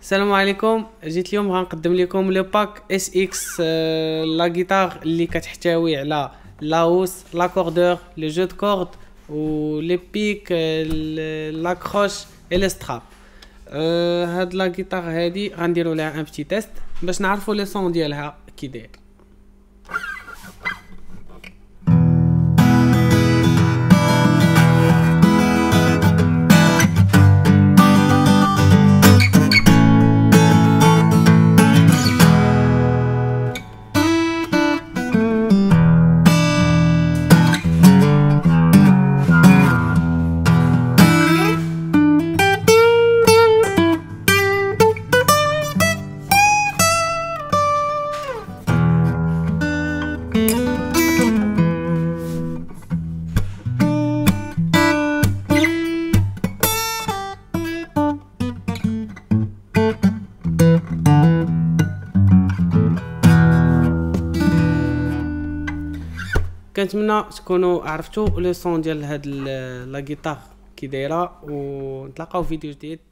السلام عليكم. جيت اليوم غنقدم لكم لو باك اس اكس، لا غيتار اللي كتحتوي على لاوس، لاكوردور، لي جو دو كورد و لي بيك، لاكروش اي لي ستراب. هاد لا غيتار هادي غنديروا لها ان بتي تيست باش نعرفوا لي صون ديالها كي داير. كنتمنى تكونوا عرفتوا لي صون ديال هاد لا غيتار كي دايره، ونتلاقاو في فيديو جديد.